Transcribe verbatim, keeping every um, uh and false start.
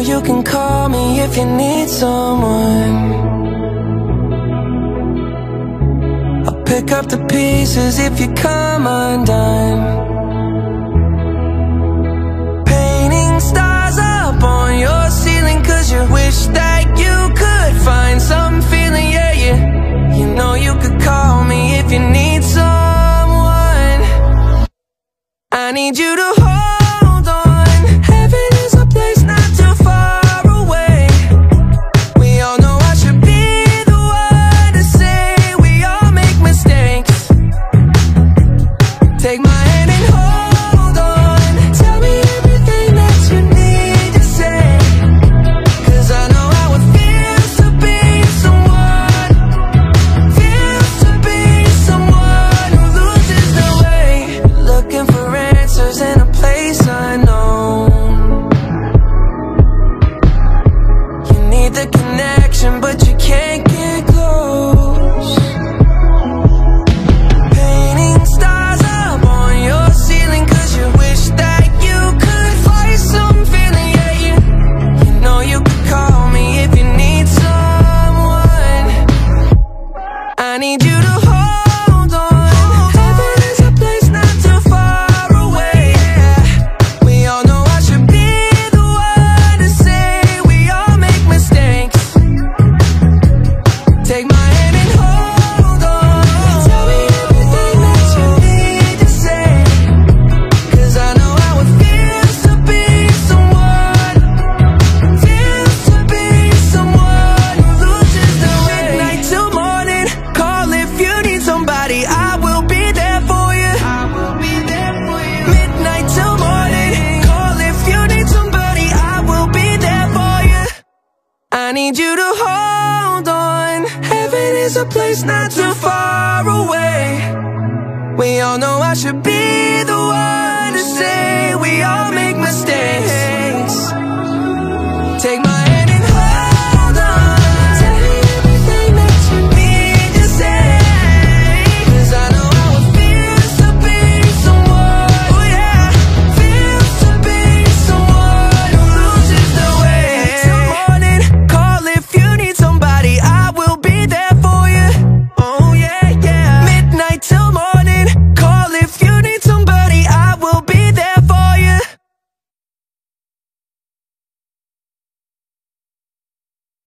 you can call me if you need someone. I'll pick up the pieces if you come undone. Painting stars up on your ceiling, cause you wish that you could find some feeling, yeah, yeah. You know you could call me if you need someone. I need you to hold on. Heaven is a place not too far away. We all know I should be the one to say we all make mistakes. Take my hand and hold on. Tell me everything that you need to say, cause I know how it feels to be someone, feels to be someone who loses their way. Looking for answers in a place unknown. You need the connection, but you can't get close. Painting stars up on your ceiling, cause you wish that you could find some feeling, yeah, yeah. You know you could call me if you need someone. I need you to hold on. Heaven is a place not too far away, yeah. We all know I should be the one to say we all make mistakes. Take my hand and hold on. Tell me everything that you need to say, cause I know how it feels to be someone, feels to be someone who loses their way. Midnight till morning, call if you need somebody, I will be there for you. I will be there for you. Midnight till morning, call if you need somebody, I will be there for you. I need you to hold on. Heaven is a place not too far away. We all know I should be the one to say we all make mistakes. Take my